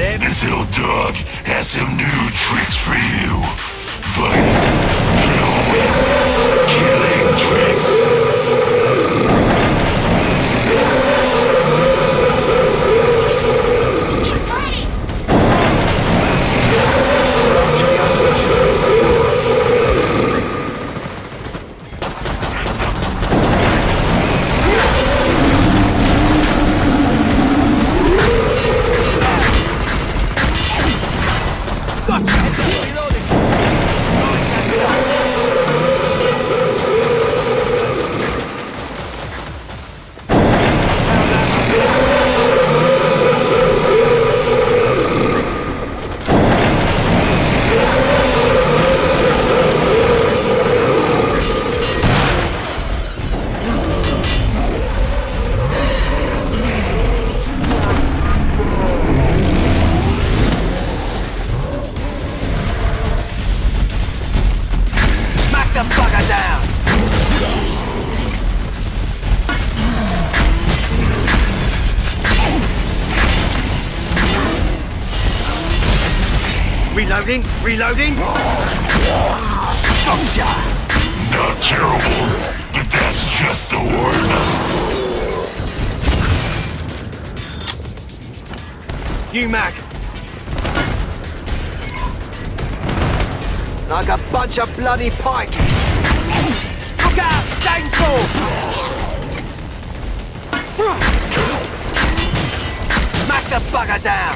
This little dog has some new tricks for you. Biting, throwing, killing tricks. Reloading. Gotcha. Not terrible, but that's just the warm-up. New mag. Like a bunch of bloody pikeys. Look out, chainsaw! Smack the bugger down.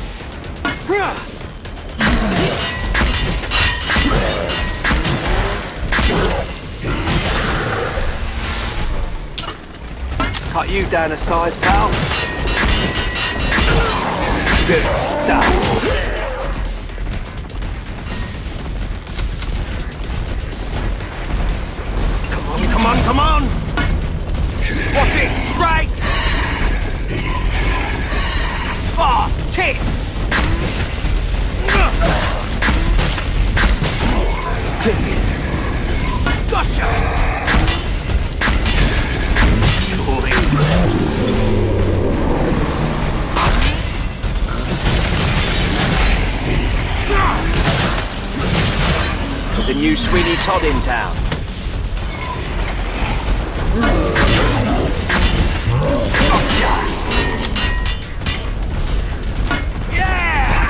Cut you down a size, pal. Good stuff. Come on! Watch it, scrake! Ah, tits! Gotcha! Sweet. There's a new Sweeney Todd in town. Gotcha! Yeah!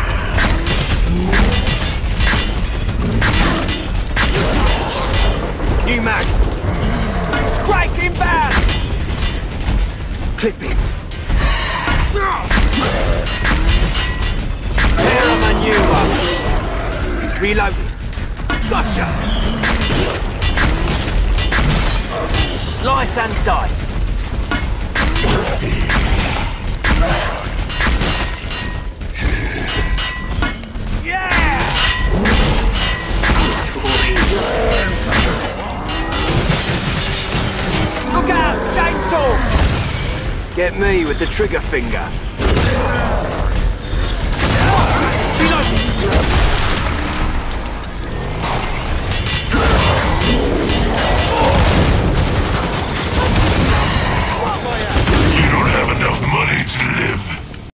New mag. Scrake inbound! Clip him. Tear him a new one. Reloading. Gotcha! Slice and dice. Yeah! Sweet. Look out, chainsaw! Get me with the trigger finger. Reload!